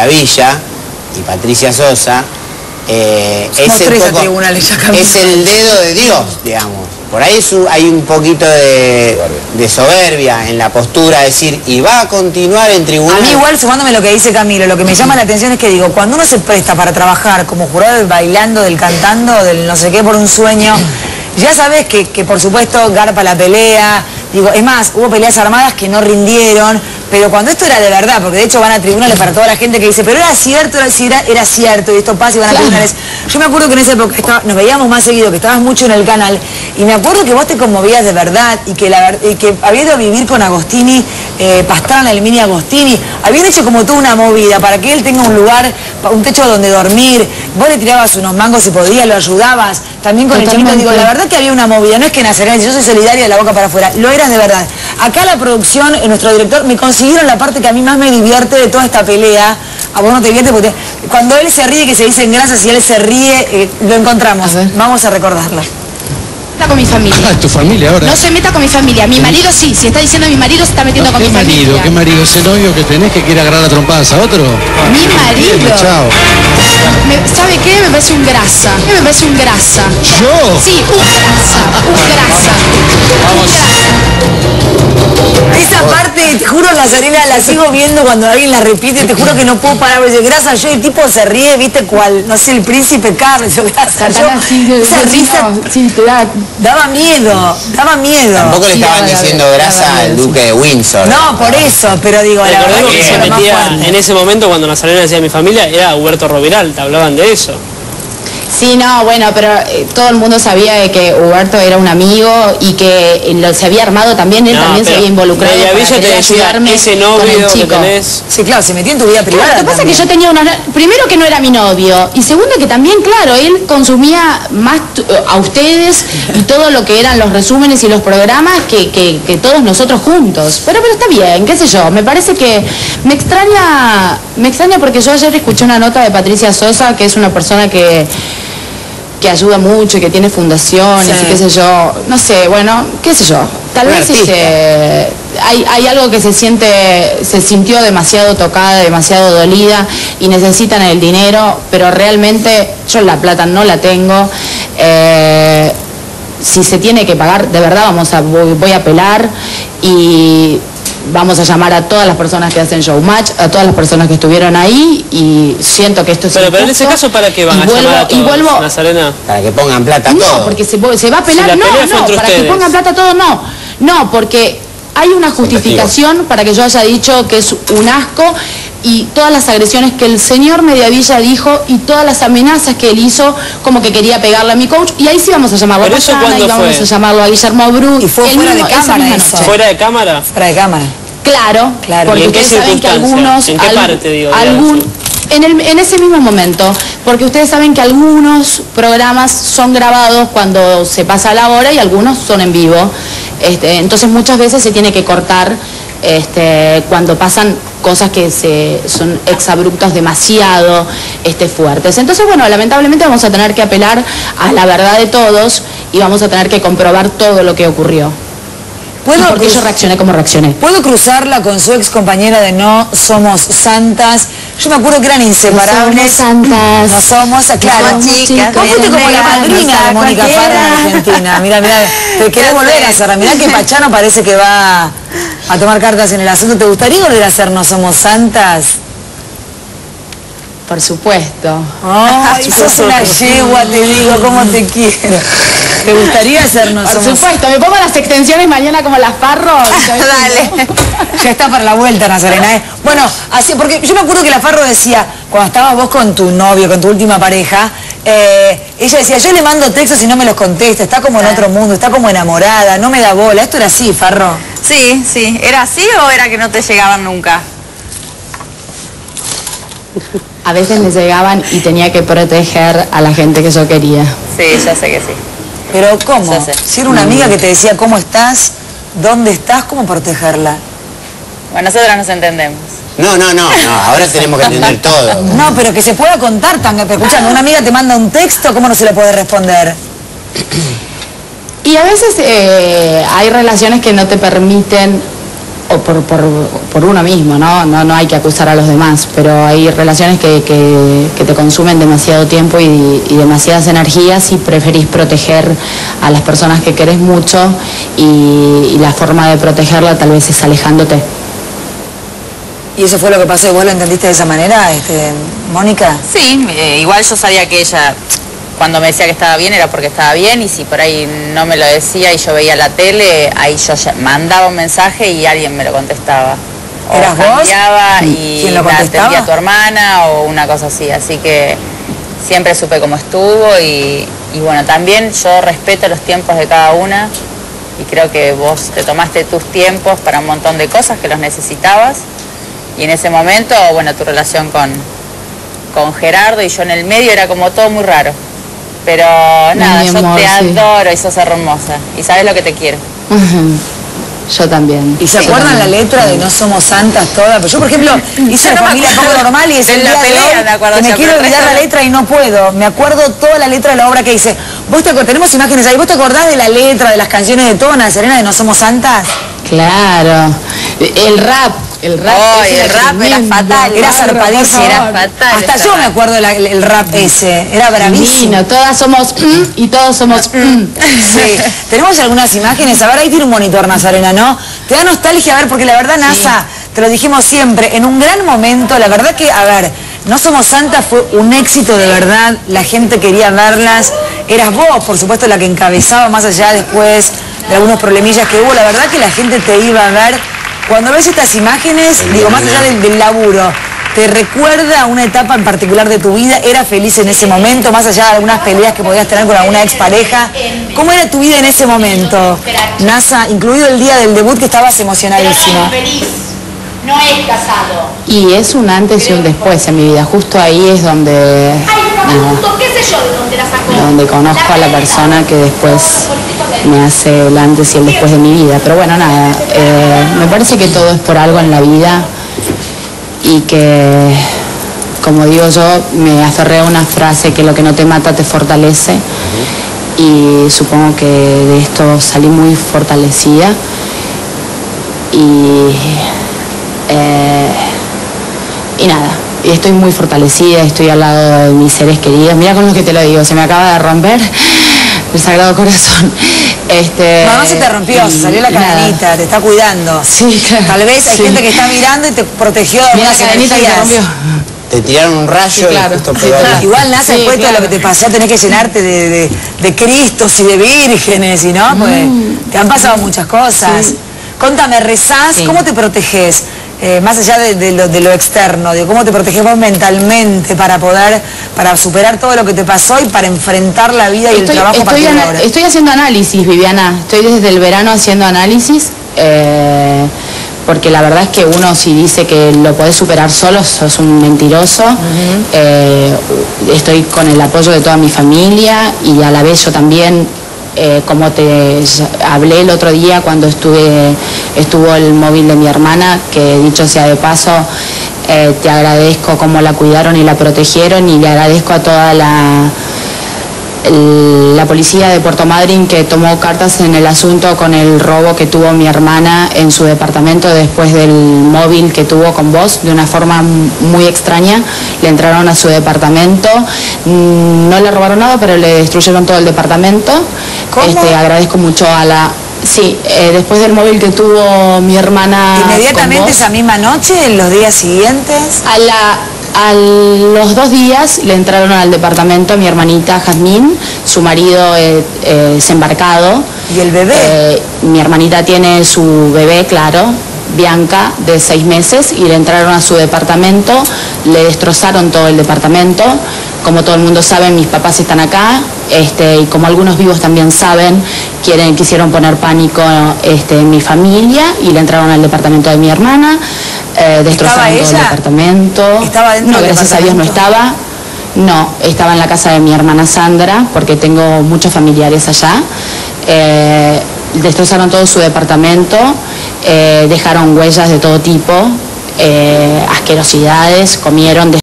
Mediavilla y Patricia Sosa, es el dedo de Dios, digamos. Por ahí hay un poquito de soberbia en la postura, decir, y va a continuar en tribunal. A mí igual, sumándome lo que dice Camilo, lo que me llama la atención es que digo, cuando uno se presta para trabajar como jurado del bailando, del cantando, del no sé qué por un sueño, ya sabes que por supuesto garpa la pelea, digo, es más, hubo peleas armadas que no rindieron, pero cuando esto era de verdad, porque de hecho van a tribunales para toda la gente que dice, pero era cierto, y esto pasa y van a tribunales. Yo me acuerdo que en esa época nos veíamos más seguido, que estabas mucho en el canal, y me acuerdo que vos te conmovías de verdad, y que habías ido a vivir con Agostini, Pastrana, el mini Agostini, habían hecho como toda una movida para que él tenga un lugar, un techo donde dormir, vos le tirabas unos mangos si podías, lo ayudabas, también con el Chinito, digo, la verdad que había una movida, no es que Nazarena, yo soy solidaria de la boca para afuera, lo eras de verdad. Acá la producción, nuestro director, me consiguieron la parte que a mí más me divierte de toda esta pelea. A vos no te divierte porque cuando él se ríe, que se dicen gracias, y él se ríe, lo encontramos. Vamos a recordarlo. Está con mi familia. Ah, es tu familia ahora. No se meta con mi familia. Mi marido sí, si está diciendo mi marido se está metiendo con mi familia. ¿Qué marido? ¿Ese novio que tenés que quiere agarrar a trompadas a otro? Mi marido. Bien, chao. ¿Sabe qué? Me parece un grasa. Me parece un grasa. ¿Yo? Sí, un grasa. Un grasa. Esa parte, te juro, Nazarena, la sigo viendo cuando alguien la repite, te juro que no puedo parar de decir grasa, yo, el tipo se ríe, viste cuál, no sé, el príncipe Carlos, yo grasa, esa risa, sí, te da... daba miedo. Tampoco le estaban diciendo grasa al duque de Windsor. No, por eso, pero digo, la verdad que se metía en ese momento cuando Nazarena decía mi familia, era Huberto Roviral, te hablaban de eso. Sí, no, bueno, pero todo el mundo sabía de que Huberto era un amigo y que se había armado también, él también se había involucrado para querer ayudarme ese novio que tenés. Sí, claro, se metió en tu vida privada. Claro, lo que pasa es que yo tenía primero que no era mi novio, y segundo que también, claro, él consumía más a ustedes y todo lo que eran los resúmenes y los programas que todos nosotros juntos. Pero está bien, qué sé yo, me parece que me extraña porque yo ayer escuché una nota de Patricia Sosa, que es una persona que ayuda mucho y que tiene fundaciones y qué sé yo, no sé, bueno, qué sé yo, tal vez hay algo que se sintió demasiado tocada, demasiado dolida y necesitan el dinero, pero realmente yo la plata no la tengo. Si se tiene que pagar, de verdad voy a apelar y vamos a llamar a todas las personas que hacen Showmatch, a todas las personas que estuvieron ahí, y siento que esto es pero en ese caso, ¿para qué van a llamar a todos, Nazarena? Para que pongan plata a todo. No, porque se va a apelar, para que pongan plata a todo, no, porque hay una justificación para que yo haya dicho que es un asco, y todas las agresiones que el señor Mediavilla dijo y todas las amenazas que él hizo, como que quería pegarle a mi coach, y ahí sí vamos a llamarlo a Pastrana, y vamos a llamarlo a Guillermo Bru. Y fue fuera de cámara eso. ¿Fuera de cámara? Fuera de cámara. Claro, porque ustedes saben que algunos... ¿En qué parte, digo? En ese mismo momento, porque ustedes saben que algunos programas son grabados cuando se pasa la hora y algunos son en vivo. Entonces muchas veces se tiene que cortar cuando pasan cosas que son exabruptos demasiado fuertes. Entonces, bueno, lamentablemente vamos a tener que apelar a la verdad de todos y vamos a tener que comprobar todo lo que ocurrió. Porque yo reaccioné como reaccioné. ¿Puedo cruzarla con su ex compañera de No Somos Santas? Yo me acuerdo que eran inseparables. No somos santas. No somos, claro. Chicas. Vos fuiste como la madrina de Mónica Farra en Argentina. Mira, te querés volver a hacer. Mirá que Pachano parece que va a tomar cartas en el asunto. ¿Te gustaría volver a hacer No Somos Santas? Por supuesto. Ay, sos una yegua, te digo, cómo te quiero. ¿Te gustaría hacernos? Por supuesto, me pongo las extensiones mañana como las Farro. Dale. Ya está para la vuelta, Nazarena. Bueno, así, porque yo me acuerdo que la Farro decía, cuando estabas vos con tu novio, con tu última pareja, ella decía, yo le mando textos y no me los contesta, está como en otro mundo, está como enamorada, no me da bola. ¿Esto era así, Farro? Sí. ¿Era así o era que no te llegaban nunca? A veces me llegaban y tenía que proteger a la gente que yo quería. Sí, ya sé que sí. Pero ¿cómo? Si era una amiga que te decía ¿cómo estás? ¿Dónde estás? ¿Cómo protegerla? Bueno, nosotras nos entendemos. No, ahora tenemos que entender todo. No, pero que se pueda contar también. Pero escuchando, una amiga te manda un texto, ¿cómo no se le puede responder? Y a veces hay relaciones que no te permiten o por uno mismo, ¿no? No hay que acusar a los demás, pero hay relaciones que te consumen demasiado tiempo y demasiadas energías y preferís proteger a las personas que querés mucho y la forma de protegerla tal vez es alejándote. ¿Y eso fue lo que pasó? ¿Y vos lo entendiste de esa manera, Mónica? Sí, igual yo sabía que ella, cuando me decía que estaba bien, era porque estaba bien, y si por ahí no me lo decía y yo veía la tele, ahí yo ya mandaba un mensaje y alguien me lo contestaba. O ¿eras vos? Y ¿Quién lo la contestaba? atendía tu hermana o una cosa así, así que siempre supe cómo estuvo y bueno, también yo respeto los tiempos de cada una y creo que vos te tomaste tus tiempos para un montón de cosas que los necesitabas. Y en ese momento, bueno, tu relación con Gerardo y yo en el medio era como todo muy raro. Pero nada, yo te adoro y sos hermosa. Y sabes lo que te quiero. Yo también. ¿Y se acuerdan la letra de No somos santas todas? Pues yo, por ejemplo, hice una familia poco normal y es el día de hoy que me quiero olvidar la letra y no puedo. Me acuerdo toda la letra de la obra que hice. Tenemos imágenes ahí. ¿Vos te acordás de la letra de las canciones de Tona, Serena, de No somos santas? Claro. El rap el rap era fatal. Era zarpadísimo. Era fatal. Hasta yo me acuerdo del rap ese. Era bravísimo. Todas somos y todos somos Sí. Tenemos algunas imágenes. A ver, ahí tiene un monitor, Nazarena, ¿no? Te da nostalgia, a ver, porque la verdad, NASA, te lo dijimos siempre, en un gran momento, la verdad que, a ver, No somos santas fue un éxito de verdad. La gente quería verlas. Eras vos, por supuesto, la que encabezaba, más allá después de algunos problemillas que hubo. La verdad que la gente te iba a ver. Cuando ves estas imágenes, digo, más allá del laburo, ¿te recuerda una etapa en particular de tu vida? ¿Eras feliz en ese momento, más allá de algunas peleas que podías tener con alguna expareja? ¿Cómo era tu vida en ese momento, NASA, incluido el día del debut que estabas emocionadísima? No es casado. Y es un antes y un después en mi vida. Justo ahí es donde... donde conozco a la persona que después me hace el antes y el después de mi vida. Pero bueno, nada, me parece que todo es por algo en la vida y que, como digo yo, me aferré a una frase que lo que no te mata te fortalece, y supongo que de esto salí muy fortalecida y nada, y estoy muy fortalecida, estoy al lado de mis seres queridos. Mira con lo que te lo digo, se me acaba de romper el Sagrado Corazón. No se te rompió, se salió la cadenita, te está cuidando. Sí, claro. Tal vez hay gente que está mirando y te protegió de algunas cadenita que se rompió. Te tiraron un rayo y justo pegó. Igual, NASA, después de lo que te pasó, tenés que llenarte de Cristos y de vírgenes, y no, pues te han pasado muchas cosas. Contame, ¿rezás? ¿Cómo te proteges? Más allá de lo externo, de cómo te proteges vos mentalmente para superar todo lo que te pasó y para enfrentar la vida y el trabajo a partir de ahora. Estoy haciendo análisis, Viviana. Estoy desde el verano haciendo análisis, porque la verdad es que uno, si dice que lo podés superar solo, sos un mentiroso. Estoy con el apoyo de toda mi familia y a la vez yo también, como te hablé el otro día cuando estuvo el móvil de mi hermana, que dicho sea de paso, te agradezco cómo la cuidaron y la protegieron, y le agradezco a toda la policía de Puerto Madryn, que tomó cartas en el asunto con el robo que tuvo mi hermana en su departamento después del móvil que tuvo con vos, de una forma muy extraña. Le entraron a su departamento, no le robaron nada, pero le destruyeron todo el departamento. Agradezco mucho a la... Sí, después del móvil que tuvo mi hermana. ¿Inmediatamente esa misma noche, en los días siguientes? A los 2 días le entraron al departamento mi hermanita Jazmín, su marido es embarcado. ¿Y el bebé? Mi hermanita tiene su bebé, claro, Bianca, de 6 meses, y le entraron a su departamento, le destrozaron todo el departamento. Como todo el mundo sabe, mis papás están acá, y como algunos vivos también saben, quisieron poner pánico en mi familia, y le entraron al departamento de mi hermana, destrozaron todo el departamento. ¿Estaba dentro No, gracias a Dios no estaba. No, estaba en la casa de mi hermana Sandra, porque tengo muchos familiares allá. Destrozaron todo su departamento, dejaron huellas de todo tipo, asquerosidades, comieron...